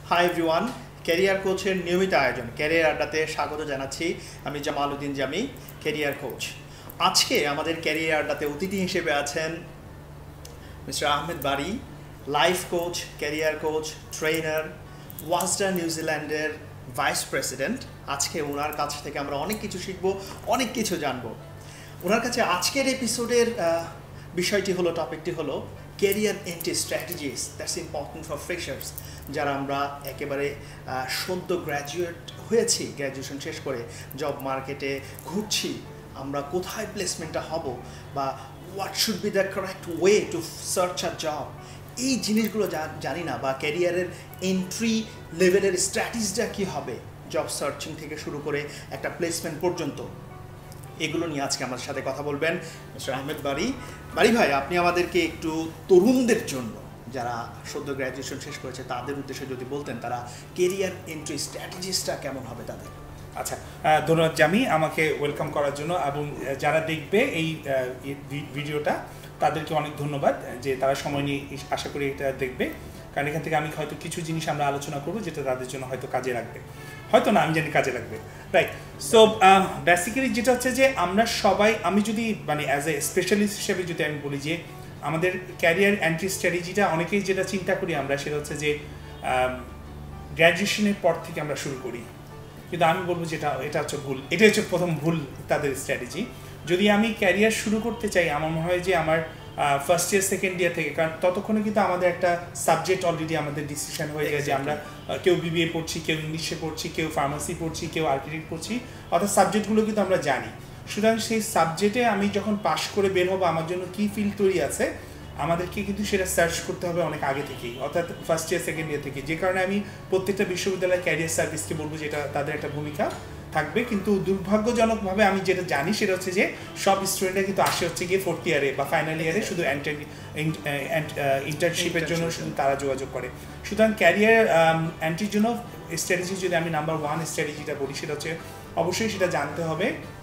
Hi everyone, career কোচের নিয়মিত আয়োজন ক্যারিয়ার আড্ডাতে স্বাগত জানাচ্ছি। আমি জামাল উদ্দিন জামি, ক্যারিয়ার কোচ। আজকে আমাদের ক্যারিয়ার আড্ডাতে অতিথি হিসেবে আছেন mister Ahmed Bari, life coach, career coach, trainer, ওয়াজডা নিউজিল্যান্ডের ভাইস প্রেসিডেন্ট। আজকে ওনার কাছ থেকে আমরা অনেক কিছু শিখব, অনেক কিছু জানবো ওনার কাছে। আজকের এপিসোডের বিষয়টি হলো, টপিকটি হলো career entry strategies that's important for freshers. যারা আমরা একেবারে সদ্য গ্র্যাজুয়েট হয়েছি, গ্র্যাজুয়েশন শেষ করে জব মার্কেটে ঘুরছি, আমরা কোথায় প্লেসমেন্টটা হব বা what should be the correct way to search a job, এই জিনিসগুলো জানি না, বা ক্যারিয়ারের এন্ট্রি লেভেলের স্ট্র্যাটেজিটা কী হবে জব সার্চিং থেকে শুরু করে একটা প্লেসমেন্ট পর্যন্ত। এগুলো নিয়ে আজকে আমার সাথে কথা বলবেন মিস্টার আহমেদ বারি। বারি ভাই, আপনি আমাদেরকে একটু তরুণদের জন্য যারা সদ্য গ্র্যাজুয়েশন শেষ করেছে তাদের উদ্দেশ্যে যদি বলতেন, তারা কেরিয়ার এন্ট্রি স্ট্র্যাটেজিসটা কেমন হবে তাদের। আচ্ছা, ধন্যবাদ জামি আমাকে ওয়েলকাম করার জন্য, এবং যারা দেখবে এই ভিডিওটা তাদেরকে অনেক ধন্যবাদ যে তারা সময় নিয়ে আশা করি এটা দেখবে, কারণ এখান থেকে আমি হয়তো কিছু জিনিস আমরা আলোচনা করবো যেটা তাদের জন্য হয়তো কাজে লাগবে, হয়তো না, আমি জানি কাজে লাগবে, রাইট। সো বেসিক্যালি যেটা হচ্ছে যে আমরা সবাই, আমি যদি মানে অ্যাজ এ স্পেশালিস্ট হিসেবে যদি আমি বলি যে আমাদের ক্যারিয়ার এন্ট্রি স্ট্র্যাটেজিটা অনেকেই যেটা চিন্তা করি আমরা, সেটা হচ্ছে যে গ্র্যাজুয়েশনের পর থেকে আমরা শুরু করি, কিন্তু আমি বলবো যেটা এটা হচ্ছে ভুল। এটা হচ্ছে প্রথম ভুল তাদের স্ট্র্যাটেজি। যদি আমি ক্যারিয়ার শুরু করতে চাই, আমার মনে হয় যে আমার ফার্স্ট ইয়ার সেকেন্ড ইয়ার থেকে, কারণ ততক্ষণে কিন্তু আমাদের একটা সাবজেক্ট অলরেডি আমাদের ডিসিশন হয়ে যায় যে আমরা কেউ বিবিএ পড়ছি, কেউ ইংলিশে পড়ছি, কেউ ফার্মাসি পড়ছি, কেউ আর্কিটেক্ট পড়ছি, অর্থাৎ সাবজেক্টগুলো কিন্তু আমরা জানি। সুতরাং সেই সাবজেক্টে আমি যখন পাশ করে বের হবো, আমার জন্য কী ফিল্ড তৈরি আছে, আমাদেরকে কিন্তু সেটা সার্চ করতে হবে অনেক আগে থেকেই, অর্থাৎ ফার্স্ট ইয়ার সেকেন্ড ইয়ার থেকে। যে কারণে আমি প্রত্যেকটা বিশ্ববিদ্যালয় ক্যারিয়ার সার্ভিসকে বলবো যে এটা তাদের একটা ভূমিকা থাকবে। কিন্তু দুর্ভাগ্যজনকভাবে আমি যেটা জানি সেটা হচ্ছে যে সব স্টুডেন্টরা কিন্তু আসে হচ্ছে গিয়ে ফোর্থ ইয়ারে বা ফাইনাল ইয়ারে শুধু ইন্টার্নশিপের জন্য শুধু তারা যোগাযোগ করে। সুতরাং ক্যারিয়ার এন্ট্রির জন্য স্ট্র্যাটেজি যদি আমি নাম্বার 1 স্ট্র্যাটেজিটা বলি, সেটা হচ্ছে অবশ্যই সেটা জানতে হবে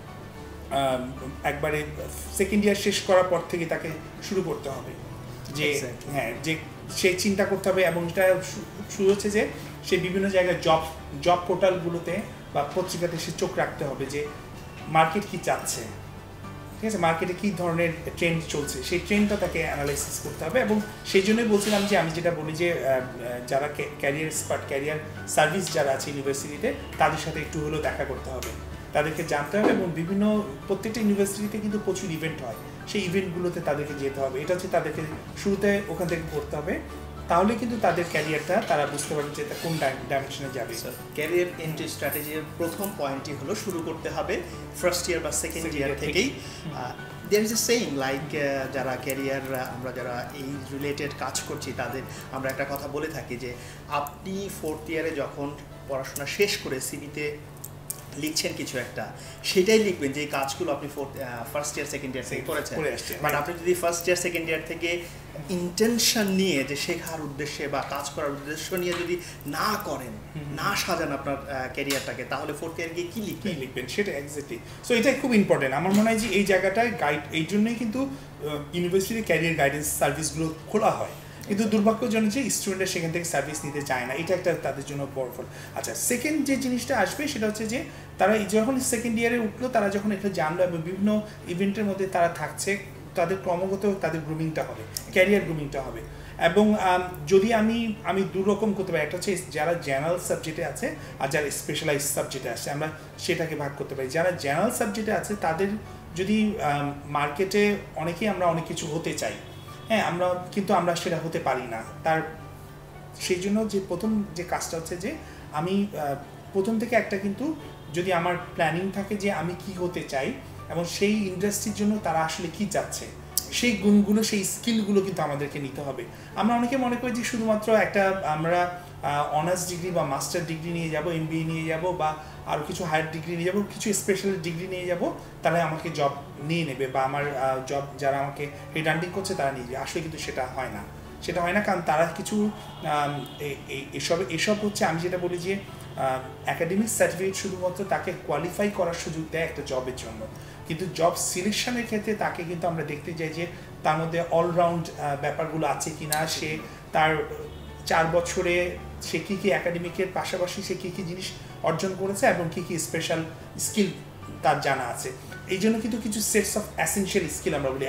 একবারে সেকেন্ড ইয়ার শেষ করার পর থেকে তাকে শুরু করতে হবে যে হ্যাঁ, যে সে চিন্তা করতে হবে, এবং এটা শুরু হচ্ছে যে সে বিভিন্ন জায়গায় জব পোর্টালগুলোতে বা পত্রিকাতে সে চোখ রাখতে হবে যে মার্কেট কি চাচ্ছে, ঠিক আছে, মার্কেটে কী ধরনের ট্রেন্ড চলছে, সেই ট্রেন্ডটা তাকে অ্যানালাইসিস করতে হবে। এবং সেই জন্যই বলছিলাম যে আমি যেটা বলি যে যারা ক্যারিয়ার এক্সপার্ট, ক্যারিয়ার সার্ভিস যারা আছে ইউনিভার্সিটিতে, তাদের সাথে একটু হলেও দেখা করতে হবে, তাদেরকে জানতে হবে। এবং প্রত্যেকটা ইউনিভার্সিটিতে কিন্তু প্রচুর ইভেন্ট হয়, সেই ইভেন্টগুলোতে তাদেরকে যেতে হবে। এটা হচ্ছে তাদেরকে শুরুতে ওখান থেকে করতে হবে, তাহলে কিন্তু তাদের ক্যারিয়ারটা তারা বুঝতে পারবে যে কোন ডাইমেনশনে যাবে। ক্যারিয়ার এন্ট্রি স্ট্র্যাটেজির প্রথম পয়েন্টটি হলো শুরু করতে হবে ফার্স্ট ইয়ার বা সেকেন্ড ইয়ার থেকেই। There is a saying like, যারা ক্যারিয়ার, আমরা যারা এই রিলেটেড কাজ করছি তাদের আমরা একটা কথা বলে থাকি যে আপনি ফোর্থ ইয়ারে যখন পড়াশোনা শেষ করে সিভিতে লিখছেন কিছু একটা, সেটাই লিখবেন যে কাজগুলো আপনি ফার্স্ট ইয়ার সেকেন্ড ইয়ার থেকে করেছেন। বাট আপনি যদি ফার্স্ট ইয়ার সেকেন্ড ইয়ার থেকে ইন্টেনশন নিয়ে যে শেখার উদ্দেশ্যে বা কাজ করার উদ্দেশ্য নিয়ে যদি না করেন, না সাজান আপনার ক্যারিয়ারটাকে, তাহলে ফোর্থ ইয়ার গিয়ে কী লিখবেন সেটা এক্স্যাক্টলি। সো এটাই খুব ইম্পর্টেন্ট। আমার মনে হয় যে এই জায়গাটায় গাইড, এই জন্যই কিন্তু ইউনিভার্সিটি ক্যারিয়ার গাইডেন্স সার্ভিসগুলো খোলা হয়, কিন্তু দুর্ভাগ্যজনক যে স্টুডেন্টরা সেখান থেকে সার্ভিস নিতে চায় না, এটা একটা তাদের জন্য বড় ফল। আচ্ছা, সেকেন্ড যে জিনিসটা আসবে সেটা হচ্ছে যে তারা যখন সেকেন্ড ইয়ারে উঠলো, তারা যখন এটা জানলো এবং বিভিন্ন ইভেন্টের মধ্যে তারা থাকছে, তাদের ক্রমাগত তাদের গ্রুমিংটা হবে, ক্যারিয়ার গ্রুমিংটা হবে। এবং যদি আমি দুরকম করতে পারি, একটা হচ্ছে যারা জেনারেল সাবজেক্টে আছে আর যারা স্পেশালাইজ সাবজেক্টে আছে, আমরা সেটাকে ভাগ করতে পারি। যারা জেনারেল সাবজেক্টে আছে তাদের যদি মার্কেটে অনেকেই আমরা অনেক কিছু হতে চাই, হ্যাঁ, কিন্তু আমরা সেটা হতে পারি না। সেই জন্য যে প্রথম যে কাজটা হচ্ছে যে আমি প্রথম থেকে একটা, কিন্তু যদি আমার প্ল্যানিং থাকে যে আমি কি হতে চাই এবং সেই ইন্ডাস্ট্রির জন্য তারা আসলে কি চাচ্ছে, সেই গুণগুলো, সেই স্কিলগুলো কিন্তু আমাদেরকে নিতে হবে। আমরা অনেকে মনে করি যে শুধুমাত্র একটা আমরা অনার্স ডিগ্রি বা মাস্টার ডিগ্রি নিয়ে যাব, MBA নিয়ে যাব, বা আরও কিছু হায়ার ডিগ্রি নিয়ে যাব, কিছু স্পেশাল ডিগ্রি নিয়ে যাব, তারা আমাকে জব নিয়ে নেবে, বা আমার জব যারা আমাকে হেডহান্টিং করছে তারা নিয়ে যাবে। আসলে কিন্তু সেটা হয় না, কারণ তারা কিছু এসব হচ্ছে, আমি যেটা বলি যে অ্যাকাডেমিক সার্টিফিকেট শুধুমাত্র তাকে কোয়ালিফাই করার সুযোগ দেয় একটা জবের জন্য, কিন্তু জব সিলেকশনের ক্ষেত্রে তাকে কিন্তু আমরা দেখতে চাই যে তার মধ্যে অলরাউন্ড ব্যাপারগুলো আছে কিনা, সে তার 4 বছরে সে কী কী একাডেমিকের পাশাপাশি সে কী কী জিনিস অর্জন করেছে এবং কী কী স্পেশাল স্কিল তার জানা আছে। এই জন্য কিন্তু কিছু সেটস অফ অ্যাসেনশিয়াল স্কিল আমরা বলি,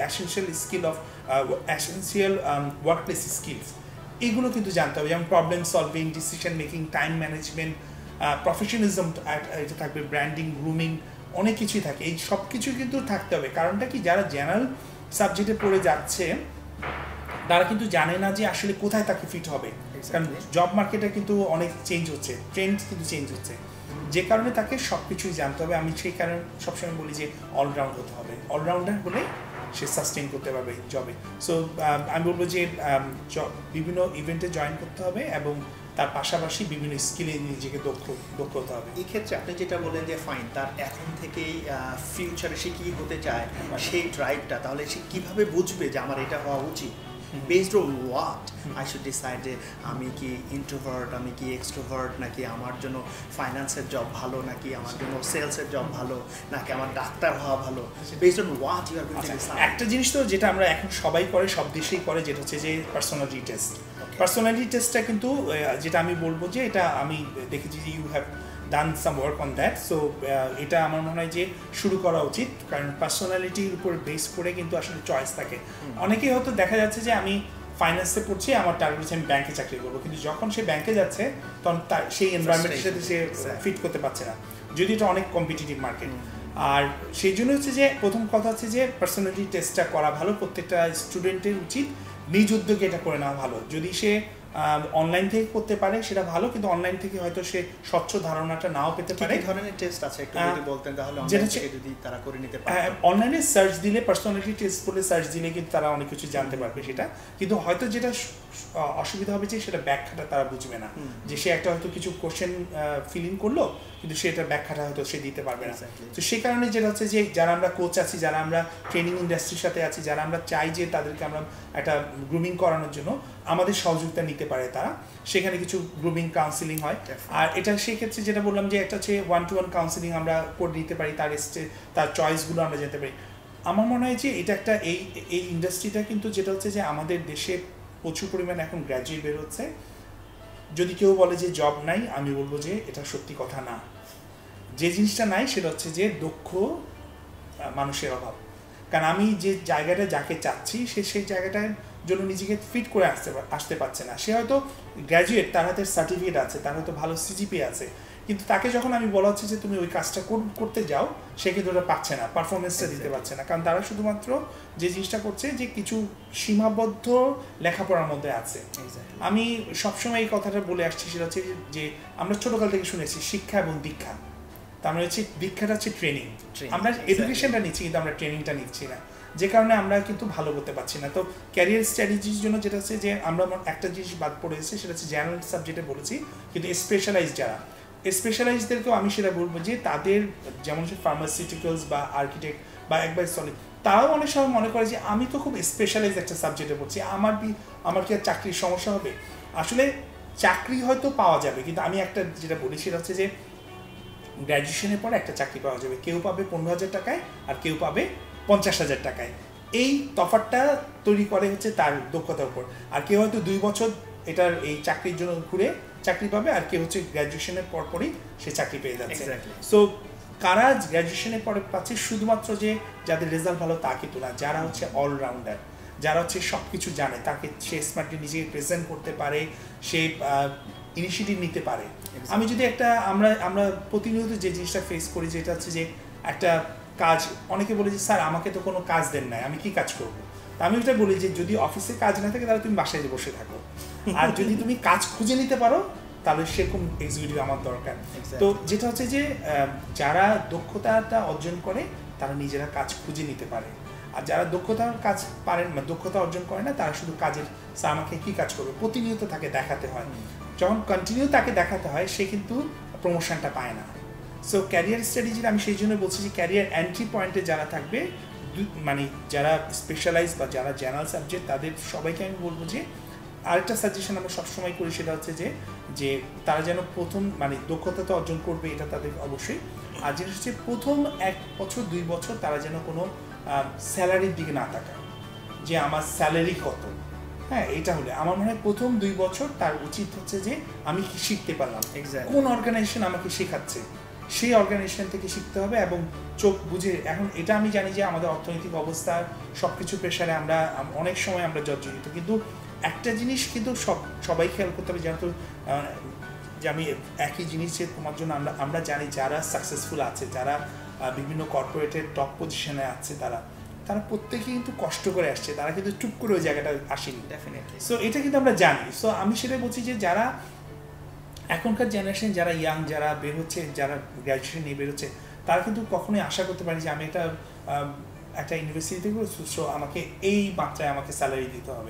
অ্যাসেনশিয়াল ওয়ার্কপ্লেস স্কিলস, এইগুলো কিন্তু জানতে হবে, যেমন problem solving, decision making, time management, professionalism এটা থাকবে, ব্র্যান্ডিং, গ্রুমিং, অনেক কিছুই থাকে। এই সব কিছুই কিন্তু থাকতে হবে। কারণটা কি, যারা জেনারেল সাবজেক্টে পড়ে যাচ্ছে তারা কিন্তু জানে না যে আসলে কোথায় তাকে ফিট হবে, কারণ জব মার্কেটে কিন্তু অনেক চেঞ্জ হচ্ছে, ট্রেন্ড কিন্তু চেঞ্জ হচ্ছে, যে কারণে তাকে সব কিছুই জানতে হবে। আমি সেই কারণে সবসময় বলি যে অলরাউন্ড হতে হবে, অলরাউন্ডার হলে সে সাস্টেইন করতে পারবে জবে। সো আমি বলবো যে বিভিন্ন ইভেন্টে জয়েন করতে হবে এবং তার পাশাপাশি বিভিন্ন স্কিলে নিজেকে দক্ষ হতে হবে। এই ক্ষেত্রে আপনি যেটা বললেন যে ফাইন, তার এখন থেকেই ফিউচারে সে কী হতে চায় সেই ড্রাইভটা, তাহলে সে কীভাবে বুঝবে যে আমার এটা হওয়া উচিত? Based on what I should decide যে আমি কি ইন্ট্রোভার্ট, আমি কি এক্সট্রোভার্ট, নাকি আমার জন্য ফাইন্যান্সের জব ভালো, নাকি আমার জন্য সেলসের জব ভালো, নাকি আমার ডাক্তার হওয়া ভালো? Based on what you are going to decide. একটা জিনিস তো যেটা আমরা এখন সবাই করে, সব দেশেই করে, যেটা হচ্ছে যে পার্সোনালিটি টেস্ট। পার্সোনালিটি টেস্টটা কিন্তু যেটা আমি বলবো যে এটা আমি দেখেছি যে you have done some work on that. So এটা আমার মনে হয় যে শুরু করা উচিত, কারণ পার্সোনালিটির উপর বেস করে কিন্তু আসলে চয়েস থাকে। অনেকেই হয়তো দেখা যাচ্ছে যে আমি ফাইন্যান্সে পড়ছি, আমার টার্গেট হচ্ছে আমি ব্যাংকে চাকরি করবো, কিন্তু যখন সে ব্যাংকে যাচ্ছে তখন তার সেই এনভায়রনমেন্টের সাথে সে ফিট করতে পারছে না, যদি এটা অনেক কম্পিটিটিভ মার্কেট। আর সেই জন্য হচ্ছে যে প্রথম কথা হচ্ছে যে পার্সোনালিটি টেস্টটা করা ভালো, প্রত্যেকটা স্টুডেন্টের উচিত নিজ উদ্যোগে এটা করে নেওয়া ভালো। যদি সে অনলাইন থেকে করতে পারে সেটা ভালো, কিন্তু অনলাইন থেকে হয়তো সে স্বচ্ছ ধারণাটা নাও পেতে পারে। কি ধরনের টেস্ট আছে একটু যদি বলতেন, তাহলে অনলাইন থেকে যদি তারা করে নিতে পারে। অনলাইনে সার্চ দিলে, পার্সোনালিটি টেস্ট বলে সার্চ দিলে কিন্তু তারা অনেক কিছু জানতে পারবে সেটা, কিন্তু হয়তো যেটা অসুবিধা হবে যে সেটা ব্যাখ্যাটা তারা বুঝবে না, যে সে একটা হয়তো কিছু কোশ্চেন ফিল ইন করলো কিন্তু সেটা ব্যাখ্যাটা হয়তো সে দিতে পারবে না। তো সেই কারণে যেটা হচ্ছে যে যারা আমরা কোচ আছি, যারা আমরা ট্রেনিং ইন্ডাস্ট্রির সাথে আছি, যারা আমরা চাই যে তাদেরকে আমরা একটা গ্রুমিং করানোর জন্য আমাদের সহযোগিতা নিতে পারে তারা, সেখানে কিছু গ্রুমিং কাউন্সিলিং হয়। আর এটা সেই ক্ষেত্রে যেটা বললাম যে একটা হচ্ছে 1-to-1 কাউন্সিলিং আমরা করে নিতে পারি, তার চয়েসগুলো আমরা জানতে পারি। আমার মনে হয় যে এটা একটা এই ইন্ডাস্ট্রিটা কিন্তু যেটা হচ্ছে যে আমাদের দেশে প্রচুর পরিমাণে এখন গ্র্যাজুয়েট বের হচ্ছে। যদি কেউ বলে যে জব নাই, আমি বলবো যে এটা সত্যি কথা না। যে জিনিসটা নাই সেটা হচ্ছে যে দক্ষ মানুষের অভাব। কারণ আমি যে জায়গাটা যাকে চাচ্ছি সে সেই জায়গাটার জন্য নিজেকে ফিট করে আসতে পারছে না। সে হয়তো গ্র্যাজুয়েট, তার হাতে সার্টিফিকেট আছে, তার হয়তো ভালো সিজিপিএ আছে, কিন্তু তাকে যখন আমি বলা হচ্ছে যে তুমি ওই কাজটা করতে যাও, সে কিন্তু ওটা পাচ্ছে না, পারফরমেন্সটা দিতে পারছে না, কারণ তারা শুধুমাত্র যে জিনিসটা করছে যে কিছু সীমাবদ্ধ লেখাপড়ার মধ্যে আছে। আমি সবসময় এই কথাটা বলে আসছি, সেটা হচ্ছে যে আমরা ছোটকাল থেকে শুনেছি শিক্ষা এবং দীক্ষা। তার মানে হচ্ছে দীক্ষাটা হচ্ছে ট্রেনিং, আমরা এডুকেশনটা নিচ্ছি কিন্তু আমরা ট্রেনিংটা নিচ্ছি না, যে কারণে আমরা কিন্তু ভালো করতে পারছি না। তো ক্যারিয়ার স্ট্র্যাটেজির জন্য যেটা হচ্ছে যে আমরা একটা জিনিস বাদ পড়ে এসেছি, সেটা হচ্ছে জেনারেল সাবজেক্টে বলেছি, কিন্তু স্পেশালাইজদেরকেও আমি সেটা বলবো যে তাদের যেমন হচ্ছে ফার্মাসিউটিক্যালস বা আর্কিটেক্ট বা একবার সলিড, তারাও অনেক সময় মনে করে যে আমি তো খুব স্পেশালাইজ একটা সাবজেক্টে পড়ছি, আমার কি আর চাকরির সমস্যা হবে? আসলে চাকরি হয়তো পাওয়া যাবে, কিন্তু আমি একটা যেটা বলি সেটা হচ্ছে যে গ্র্যাজুয়েশনের পরে একটা চাকরি পাওয়া যাবে, কেউ পাবে 15,000 টাকায় আর কেউ পাবে 50,000 টাকায়। এই তফাৎটা তৈরি করে হচ্ছে তার দক্ষতার উপর। আর কেউ হয়তো 2 বছর এটার এই চাকরির জন্য ঘুরে চাকরি পাবে, আর কেউ হচ্ছে গ্র্যাজুয়েশনের পরপরই সে চাকরি পেয়ে যাচ্ছে। সো কারা গ্র্যাজুয়েশনের পরে পাচ্ছে, শুধুমাত্র যে যাদের রেজাল্ট ভালো তা কিন্তু না, যারা হচ্ছে অলরাউন্ডার, যারা হচ্ছে সব কিছু জানে, তাকে সে স্মার্টলি নিজেকে প্রেজেন্ট করতে পারে, সে ইনিশিয়েটিভ নিতে পারে। আমি যদি একটা আমরা প্রতিনিয়ত যে জিনিসটা ফেস করি, যেটা হচ্ছে যে একটা কাজ, অনেকে বলে যে স্যার আমাকে তো কোনো কাজ দেন নাই, আমি কি কাজ করবো? তা আমি এটা বলি যে যদি অফিসে কাজ না থাকে তাহলে তুমি বাসায় বসে থাকো, আর যদি তুমি কাজ খুঁজে নিতে পারো তাহলে সেরকম এক্সিকিউটিভ আমার দরকার। তো যেটা হচ্ছে যে যারা দক্ষতাটা অর্জন করে তারা নিজেরা কাজ খুঁজে নিতে পারে, আর যারা কাজ পারেন দক্ষতা অর্জন করে না, তারা শুধু কাজের স্যার আমাকে কি কাজ করবে প্রতিনিয়ত তাকে দেখাতে হয়। যখন কন্টিনিউ তাকে দেখাতে হয় সে কিন্তু প্রমোশনটা পায় না। সো ক্যারিয়ার স্ট্র্যাটেজি আমি সেই জন্য বলছি যে ক্যারিয়ার এন্ট্রি পয়েন্টে যারা থাকবে, মানে যারা স্পেশালাইজ বা যারা জেনারেল সাবজেক্ট, তাদের সবাইকে আমি বলবো যে আরেকটা সাজেশন আমরা সবসময় করি, সেটা হচ্ছে যে তারা যেন প্রথম দক্ষতা তো অর্জন করবে, এটা তাদের অবশ্যই। আর যেটা হচ্ছে প্রথম 1 বছর 2 বছর তারা যেন কোনো স্যালারির দিকে না তাকায় যে আমার স্যালারি কত, হ্যাঁ, এটা হলে আমার মনে হয় প্রথম 2 বছর তার উচিত হচ্ছে যে আমি কি শিখতে পারলাম, কোন অর্গানাইজেশন আমাকে শেখাচ্ছে, সেই অর্গানাইজেশন থেকে শিখতে হবে এবং চোখ বুঝে। এখন এটা আমি জানি যে আমাদের অর্থনৈতিক অবস্থার সবকিছু প্রেশারে আমরা অনেক সময় আমরা জর্জরিত, কিন্তু একটা জিনিস কিন্তু সবাই খেয়াল করতে হবে, যেহেতু যে আমি একই জিনিসের তোমার জন্য আমরা জানি যারা সাকসেসফুল আছে, যারা বিভিন্ন কর্পোরেটের টপ পজিশনে আছে, তারা প্রত্যেকে কিন্তু কষ্ট করে আসছে, তারা কিন্তু চুপ করে ওই জায়গাটা আসেনি ডেফিনেটলি। সো এটা কিন্তু আমরা জানি। সো আমি সেটাই বলছি যে যারা এখনকার জেনারেশন, যারা ইয়াং, যারা বের হচ্ছে, যারা গ্র্যাজুয়েশন নিয়ে বের হচ্ছে, তারা কিন্তু কখনোই আশা করতে পারে যে আমি একটা ইউনিভার্সিটিতে করছি, সো আমাকে এই মাত্রায় আমাকে স্যালারি দিতে হবে।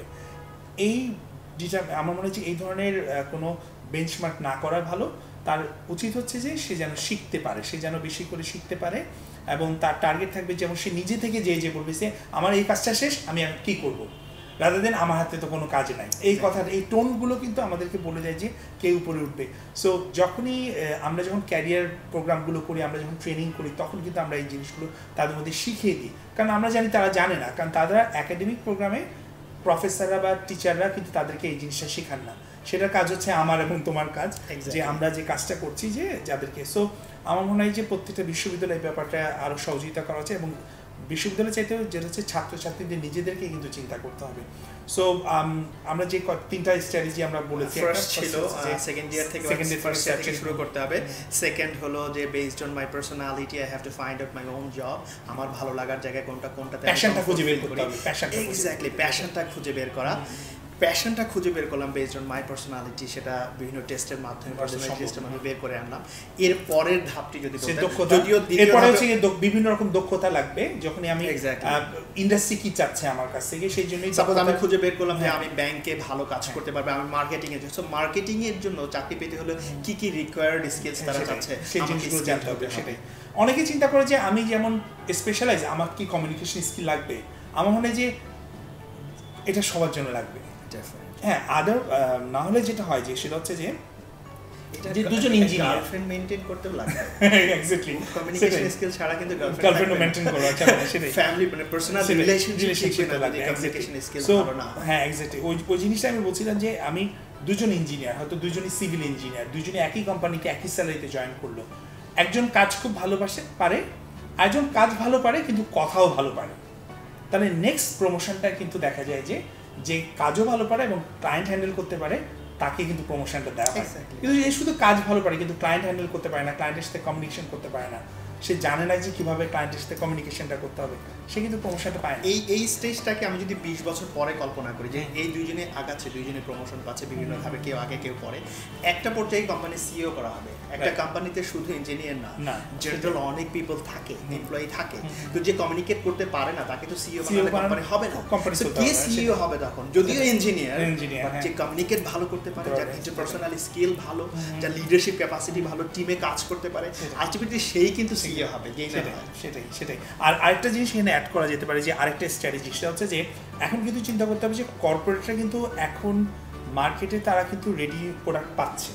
যেটা আমার মনে হচ্ছে এই ধরনের কোনো বেঞ্চমার্ক না করা ভালো। তার উচিত হচ্ছে যে সে যেন শিখতে পারে, সে যেন বেশি করে শিখতে পারে এবং তার টার্গেট থাকবে যেমন সে নিজে থেকে যে বলবে যে আমার এই কাজটা শেষ, আমি কী করবো, রাদার দেন আমার হাতে তো কোনো কাজ নাই। এই কথা, এই টোনগুলো কিন্তু আমাদেরকে বলে দেয় যে কে উপরে উঠবে। সো যখনই আমরা যখন ক্যারিয়ার প্রোগ্রামগুলো করি, আমরা যখন ট্রেনিং করি, তখন কিন্তু আমরা এই জিনিসগুলো তাদের মধ্যে শিখিয়ে দিই, কারণ আমরা জানি তারা জানে না, কারণ তারা একাডেমিক প্রোগ্রামে প্রফেসররা বা টিচাররা কিন্তু তাদেরকে এই জিনিসটা শেখান না। সেটার কাজ হচ্ছে আমার এবং তোমার কাজ, যে আমরা যে কাজটা করছি যে যাদেরকে। সো আমার মনে হয় যে প্রত্যেকটা বিশ্ববিদ্যালয় ব্যাপারটা আরও সহযোগিতা করা হচ্ছে এবং বিশ্ববিদ্যালয় চাইতেও যেটা হচ্ছে ছাত্রছাত্রীদের নিজেদেরকে কিন্তু চিন্তা করতে হবে। সো আমরা যে 3টা স্ট্র্যাটেজি আমরা বলেছি, ফার্স্ট ছিল সেকেন্ড ইয়ার থেকে ফার্স্ট ইয়ার থেকে শুরু করতে হবে। সেকেন্ড হলো যে based on my personality I have to find out my own job, আমার ভালো লাগার জায়গা কোনটাতে প্যাশনটা খুঁজে বের করতে হবে। এক্স্যাক্টলি, প্যাশনটা খুঁজে বের করা। প্যাশনটা খুঁজে বের করলাম বেসড অন মাই পার্সোনালিটি, সেটা বিভিন্ন টেস্টের মাধ্যমে বের করে আনলাম। এর পরের ধাপটি যদি এরপরে হচ্ছে বিভিন্ন রকম দক্ষতা লাগবে, যখনই আমি ইন্ডাস্ট্রি কি চাচ্ছে আমার কাছ থেকে, সেই জন্যই সাপোজ আমি খুঁজে বের করলাম যে আমি ব্যাংকে ভালো কাজ করতে পারবো, আমি মার্কেটিং এর জন্য, মার্কেটিং এর জন্য চাকরি পেতে হলে কি কি রিকোয়ার্ড স্কিলস তারা চাচ্ছে, সেই জিনিসগুলো জানতে হবে। সেটাই অনেকে চিন্তা করে যে আমি যেমন স্পেশালাইজ, আমার কি কমিউনিকেশন স্কিল লাগবে। আমার মনে হয় যে এটা সবার জন্য লাগবে। হ্যাঁ, আদার না হলে যেটা হয় যে সেটা হচ্ছে যে দুজন ইঞ্জিনিয়ার গার্লফ্রেন্ড মেইনটেইন করতে লাগে। এক্স্যাক্টলি, কমিউনিকেশন স্কিল ছাড়া কিন্তু গার্লফ্রেন্ড মেইনটেইন করা যাচ্ছে না। সেটাই ফ্যামিলি মানে পার্সোনাল রিলেশনশিপ লাগে, কমিউনিকেশন স্কিল ভালো না। হ্যাঁ, এক্স্যাক্টলি ওই জিনিসটা আমি বলছিলাম যে আমি দুজন ইঞ্জিনিয়ার, হয়তো দুজনই সিভিল ইঞ্জিনিয়ার, দুজনে একই কোম্পানিতে একই স্যালারিতে জয়েন করলো। একজন কাজ খুব ভালোবাসে পারে, একজন কাজ ভালো পারে কিন্তু কথাও ভালো পারে, তাহলে নেক্সট প্রমোশনটা কিন্তু দেখা যায় যে কাজও ভালো পারে এবং ক্লায়েন্ট হ্যান্ডেল করতে পারে, তাকে কিন্তু প্রমোশনটা দেওয়া হয়। কিন্তু এই শুধু কাজ ভালো পারে কিন্তু ক্লায়েন্ট হ্যান্ডেল করতে পারে না, ক্লায়েন্টের সাথে কমিউনিকেশন করতে পারে না, সে জানে না যে কিভাবে ক্লায়েন্টের সাথে কমিউনিকেশনটা করতে হবে, সে কিন্তু প্রমোশনটা পায় না। এই স্টেজটাকে আমি যদি 20 বছর পরে কল্পনা করি যে এই দুইজনে আগাচ্ছে, দুইজনে প্রমোশন পাচ্ছে বিভিন্নভাবে, কেউ আগে কেউ পরে, একটা পর্যায়ে কোম্পানি সিইও করা হবে। একটা কোম্পানিতে শুধু ইঞ্জিনিয়ার না, জেনারেল অনেক পিপল থাকে, এমপ্লয়ি থাকে, তো যে কমিউনিকেট করতে পারে না তাকে তো সিইও বানালে কোম্পানি হবে না। কে সিইও হবে তখন? যদিও ইঞ্জিনিয়ার, যে কমিউনিকেট ভালো করতে পারে, যার ইন্টারপার্সোনাল স্কিল ভালো, যার লিডারশিপ ক্যাপাসিটি ভালো, টিমে কাজ করতে পারে, আলটিমেটলি সেই কিন্তু সিইও হবে। সেটাই। আর আরেকটা জিনিস এখানে অ্যাড করা যেতে পারে যে আরেকটা স্ট্র্যাটেজি, সেটা হচ্ছে যে এখন কিন্তু চিন্তা করতে হবে যে কর্পোরেটরা কিন্তু এখন মার্কেটে তারা কিন্তু রেডি প্রোডাক্ট পাচ্ছে।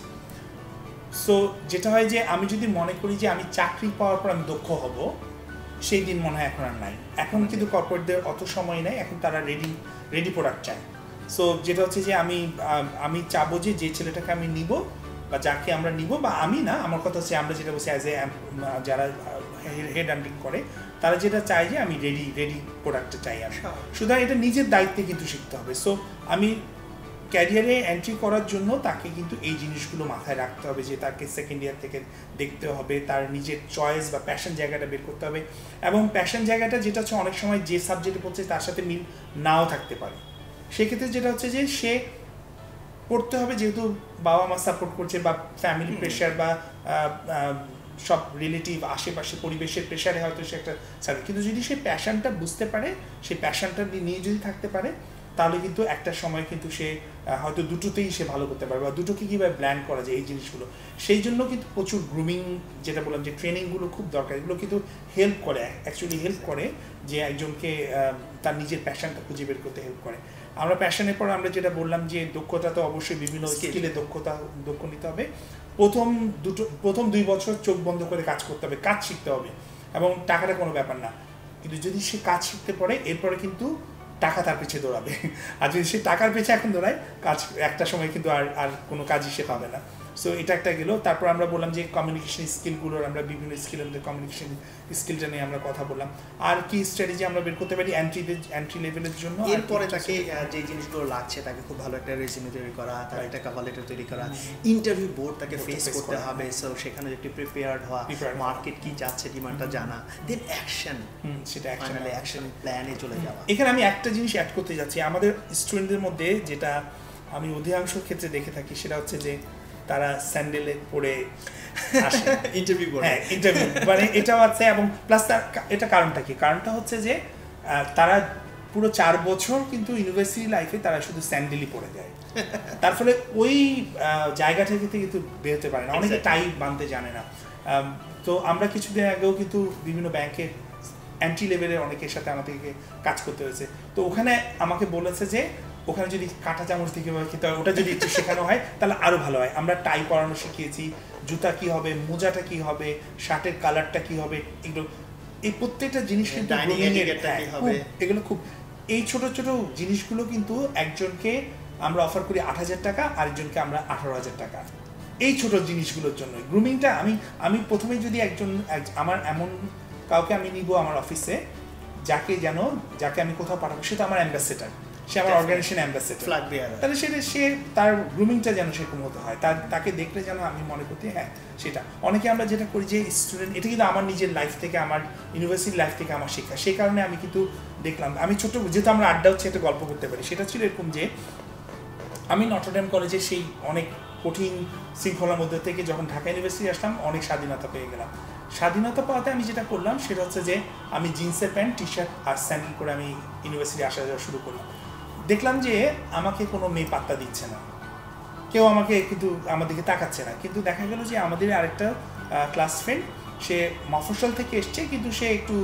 সো যেটা হয় যে আমি যদি মনে করি যে আমি চাকরি পাওয়ার পর আমি দক্ষ হব, সেই দিন মনে হয় এখন আর নাই। এখন কিন্তু কর্পোরেটদের অত সময় নেই, এখন তারা রেডি প্রোডাক্ট চায়। সো যেটা হচ্ছে যে আমি চাবো যে ছেলেটাকে আমি নিব বা যাকে আমরা নিব, বা আমি না, আমার কথা হচ্ছে আমরা যেটা বলছি অ্যাজ এ যারা হেড হ্যান্ডলিং করে, তারা যেটা চায় যে আমি রেডি প্রোডাক্টটা চাই। আর সুতরাং এটা নিজের দায়িত্বে কিন্তু শিখতে হবে। সো আমি ক্যারিয়ারে এন্ট্রি করার জন্য তাকে কিন্তু এই জিনিসগুলো মাথায় রাখতে হবে যে তাকে সেকেন্ড ইয়ার থেকে দেখতে হবে, তার নিজের চয়েস বা প্যাশন জায়গাটা বের করতে হবে। এবং প্যাশন জায়গাটা যেটা হচ্ছে অনেক সময় যে সাবজেক্টে পড়ছে তার সাথে মিল নাও থাকতে পারে, সেক্ষেত্রে যেটা হচ্ছে যে সে পড়তে হবে, যেহেতু বাবা মা সাপোর্ট করছে বা ফ্যামিলি প্রেশার বা সব রিলেটিভ আশেপাশে পরিবেশের প্রেশারে হয়তো সে একটা সাবজেক্ট, কিন্তু যদি সে প্যাশনটা বুঝতে পারে, সেই প্যাশনটা নিয়ে যদি থাকতে পারে, তাহলে কিন্তু একটা সময় কিন্তু সে হয়তো দুটোতেই সে ভালো করতে পারবে, বা দুটোকে কীভাবে ব্ল্যান্ড করা যায় এই জিনিসগুলো। সেই জন্য কিন্তু প্রচুর গ্রুমিং, যেটা বললাম যে ট্রেনিংগুলো খুব দরকার, এগুলো কিন্তু হেল্প করে, অ্যাকচুয়ালি হেল্প করে যে একজনকে তার নিজের প্যাশনটা খুঁজে বের করতে হেল্প করে। আমরা প্যাশনের পর আমরা যেটা বললাম যে দক্ষতা তো অবশ্যই বিভিন্ন স্কিলে দক্ষ নিতে হবে। প্রথম 2 বছর চোখ বন্ধ করে কাজ করতে হবে, কাজ শিখতে হবে, এবং টাকাটা কোনো ব্যাপার না, কিন্তু যদি সে কাজ শিখতে পারে এরপরে কিন্তু টাকা তার পিছিয়ে দৌড়াবে। আর যদি সে টাকার পিছিয়ে এখন দৌড়ায়, কাজ একটা সময় কিন্তু আর কোনো কাজই সে পাবে না। সো এটা একটা গেল। তারপর আমরা বললাম যে কমিউনিকেশন স্কিলগুলোর, আমরা বিভিন্ন স্কিলের মধ্যে কমিউনিকেশন স্কিলটা নিয়ে আমরা কথা বললাম। আর কি স্ট্র্যাটেজি আমরা বের করতে পারি এন্ট্রি লেভেলের জন্য। এরপরে তাকে যে জিনিসগুলো লাগছে, তাকে খুব ভালো একটা রেজিউমে তৈরি করা, তার একটা কভার লেটার তৈরি করা, ইন্টারভিউ বোর্ড তাকে ফেস করতে হবে, সো সেখানে একটু প্রিপেয়ার্ড হওয়া, মার্কেট কি যাচ্ছে ডিমান্ডটা জানা, দেন অ্যাকশন, সেটা অ্যাকশন প্ল্যানে চলে যাওয়া। এখানে আমি একটা জিনিস অ্যাড করতে যাচ্ছি, আমাদের স্টুডেন্টদের মধ্যে যেটা আমি অধিকাংশ ক্ষেত্রে দেখে থাকি, সেটা হচ্ছে যে তারা স্যান্ডেলে পরে আসে ইন্টারভিউ করে। হ্যাঁ, ইন্টারভিউ মানে এটাও আছে। এবং প্লাস এটা কারণটা কি? কারণটা হচ্ছে যে তারা পুরো 4 বছর কিন্তু ইউনিভার্সিটি লাইফে তারা শুধু স্যান্ডেলই পরে যায়, তার ফলে ওই জায়গা থেকে কিন্তু বেরোতে পারে না, অনেকে টাই বাঁধতে জানে না। তো আমরা কিছুদিন আগেও কিন্তু বিভিন্ন ব্যাংকে এন্ট্রি লেভেলের অনেকের সাথে আমাদেরকে কাজ করতে হয়েছে। তো ওখানে আমাকে বলেছে যে ওখানে যদি কাঁটা চামচ থেকে খেতে হয়, ওটা যদি একটু শেখানো হয় তাহলে আরও ভালো হয়। আমরা টাই পরানো শিখিয়েছি, জুতা কি হবে, মোজাটা কি হবে, শার্টের কালারটা কি হবে, এগুলো এই প্রত্যেকটা জিনিস কিন্তু এগুলো খুব এই ছোট ছোট জিনিসগুলো কিন্তু একজনকে আমরা অফার করি 8,000 টাকা, আরেকজনকে আমরা 18,000 টাকা এই ছোট জিনিসগুলোর জন্য। গ্রুমিংটা আমি প্রথমে যদি আমার এমন কাউকে আমি নিব আমার অফিসে, যাকে আমি কোথাও পাঠাবো, সেটা আমার অ্যাম্বাসেডর, সে আমার অর্গানাইজেশন অ্যাম্বাসেডর, তাহলে সে তার গ্রুমিংটা যেন সেরকম হতে হয়, তাকে দেখলে যেন আমি মনে করতে হ্যাঁ সেটা। অনেকে আমরা যেটা করি যে স্টুডেন্ট, এটা কিন্তু আমার নিজের লাইফ থেকে, আমার ইউনিভার্সিটি লাইফ থেকে আমার শেখা, সেই কারণে আমি কিন্তু দেখলাম, আমি ছোট যেহেতু আমরা আড্ডা হচ্ছে একটা গল্প করতে পারি, সেটা ছিল এরকম যে আমি নটরডেম কলেজে সেই অনেক কঠিন শৃঙ্খলার মধ্যে থেকে যখন ঢাকা ইউনিভার্সিটি আসলাম, অনেক স্বাধীনতা পেয়ে গেলাম। স্বাধীনতা পাওয়াতে আমি যেটা করলাম সেটা হচ্ছে যে আমি জিন্সের প্যান্ট, টি শার্ট আর স্যান্ডেল করে আমি ইউনিভার্সিটি আসা যাওয়া শুরু করলাম। দেখলাম যে আমাকে কোনো মেয়ে পাত্তা দিচ্ছে না, কেউ আমাকে কিন্তু আমার দিকে তাকাচ্ছে না। কিন্তু দেখা গেল যে আমাদের আরেকটা ক্লাস ফ্রেন্ড, সে মফস্বল থেকে এসছে, কিন্তু সে একটু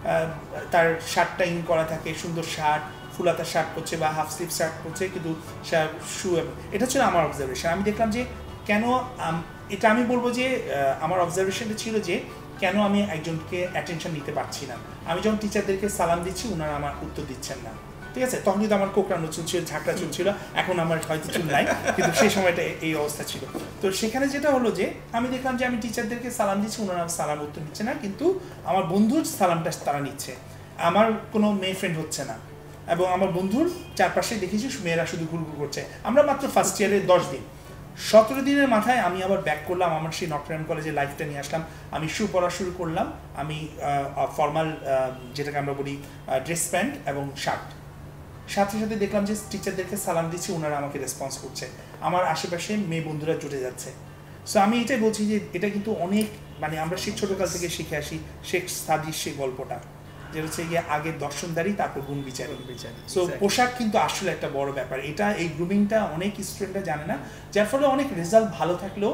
তার শার্টটা ইন করা থাকে, সুন্দর শার্ট, ফুলাতা শার্ট পরছে বা হাফ স্লিভ শার্ট পরছে, কিন্তু শু, এটা ছিল আমার অবজারভেশন। আমি দেখলাম যে কেন, এটা আমি বলবো যে আমার অবজারভেশনটা ছিল যে কেন আমি একজনকে অ্যাটেনশন নিতে পারছি না। আমি যখন টিচারদেরকে সালাম দিচ্ছি, ওনারা আমার উত্তর দিচ্ছেন না, ঠিক আছে? তখন কিন্তু আমার কোকড়ানো চুল ছিল, ঝাঁকড়া চুল ছিল, এখন আমার হয়তো চুল নাই, কিন্তু সেই সময়টা এই অবস্থা ছিল। তো সেখানে যেটা হলো যে আমি দেখলাম যে আমি টিচারদেরকে সালাম দিচ্ছি, ওনারা সালাম উত্তর দিচ্ছে না, কিন্তু আমার বন্ধুর সালামটা তারা নিচ্ছে, আমার কোনো মেয়ে ফ্রেন্ড হচ্ছে না। এবং আমার বন্ধুর চারপাশে দেখেছি মেয়েরা শুধু ঘুরঘুর করছে। আমরা মাত্র ফার্স্ট ইয়ারে 10 দিন, 17 দিনের মাথায় আমি আবার ব্যাক করলাম, আমার সেই নটরডেম কলেজের লাইফটা নিয়ে আসলাম। আমি শু পরা শুরু করলাম, আমি ফর্মাল যেটাকে আমরা বলি ড্রেস প্যান্ট এবং শার্ট, সাথে সাথে দেখলাম যে টিচারদেরকে সালাম দিচ্ছি, ওনারা আমাকে রেসপন্স করছে, আমার আশেপাশে মেয়ে বন্ধুরা জুটে যাচ্ছে। সো আমি এটাই বলছি যে এটা কিন্তু অনেক, মানে আমরা সেই ছোটোকাল থেকে শিখে আসি শেখ সাদির সেই গল্পটা, যে হচ্ছে গিয়ে আগে দর্শনদারি, তারপর গুণ বিচারি। সো পোশাক কিন্তু আসলে একটা বড় ব্যাপার, এটা এই গ্রুমিংটা অনেক স্টুডেন্টরা জানে না, যার ফলে অনেক রেজাল্ট ভালো থাকলেও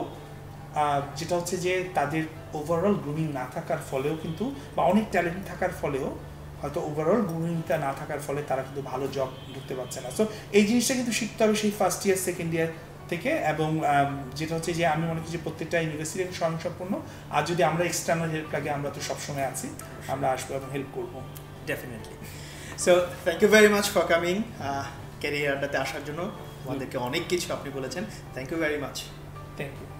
যেটা হচ্ছে যে তাদের ওভারঅল গ্রুমিং না থাকার ফলেও কিন্তু, বা অনেক ট্যালেন্ট থাকার ফলেও হয়তো ওভারঅল গ্রুমিংটা না থাকার ফলে তারা কিন্তু ভালো জব ঢুকতে পারছে না। সো এই জিনিসটা কিন্তু শিখতে হবে সেই ফার্স্ট ইয়ার সেকেন্ড ইয়ার থেকে। এবং যেটা হচ্ছে যে আমি মনে করি যে প্রত্যেকটা ইউনিভার্সিটি স্বয়ংসম্পূর্ণ, আর যদি আমরা এক্সটার্নাল হেল্প লাগে, আমরা তো সবসময় আছি, আমরা আসবো এবং হেল্প করবো definitely. So thank you very much for coming, career আড্ডাতে আসার জন্য। আমাদেরকে অনেক কিছু আপনি বলেছেন, thank you very much. Thank you.